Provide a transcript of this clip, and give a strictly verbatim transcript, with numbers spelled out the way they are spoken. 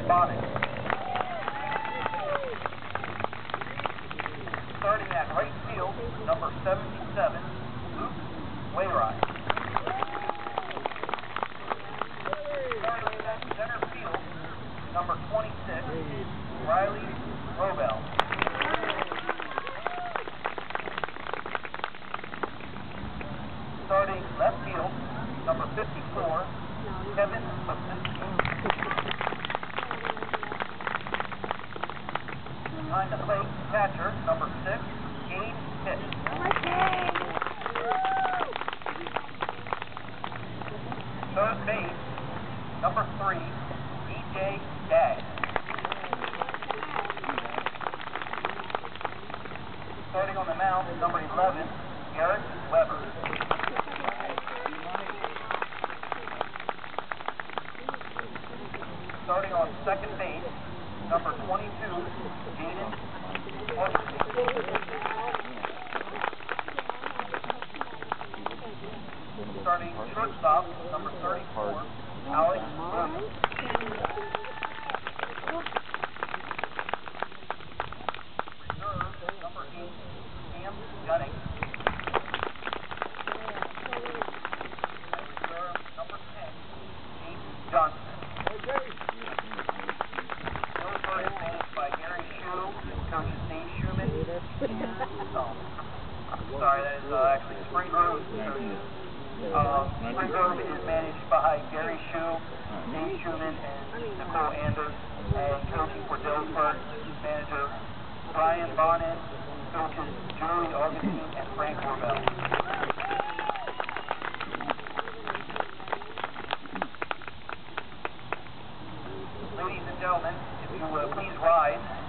Bonnet. Starting at right field, number seventy-seven, Luke Wayride. Starting at center field, number twenty-six, Riley Robel. Starting left field, number fifty-four, Kevin Pasinski. Behind the plate, catcher, number six, Gabe Pitt. Third base, number three, D J Dag. Starting on the mound, number eleven, Garrett Weber. Starting on second base, number twenty-two, Jaden Augustine. Starting shortstop, number thirty-four, Alex Williams. Reserve, number eight, Cam Gunning. And reserve, number ten, James Johnson. Dillsburg is managed by Gary Shue, Coach Nate Schumann. Oh, sorry, that is uh, actually Spring Grove. Uh, Spring Grove is managed by Gary Shue, Nate Schumann, and Nicole Anders. And coaching for Dillsburg, manager Brian Bonnet, coaches Joey Augustine and Frank Corbell. Ladies and gentlemen, if you will uh, please rise.